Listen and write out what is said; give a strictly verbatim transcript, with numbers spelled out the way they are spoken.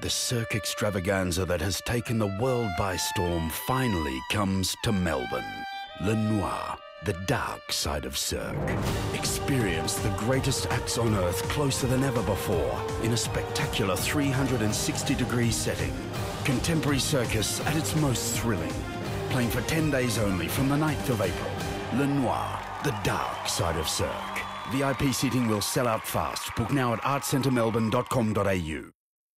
The Cirque extravaganza that has taken the world by storm finally comes to Melbourne. Le Noir, the dark side of Cirque. Experience the greatest acts on earth closer than ever before in a spectacular three hundred sixty degree setting. Contemporary circus at its most thrilling. Playing for ten days only from the ninth of April. Le Noir, the dark side of Cirque. V I P seating will sell out fast. Book now at art centre melbourne dot com dot a u.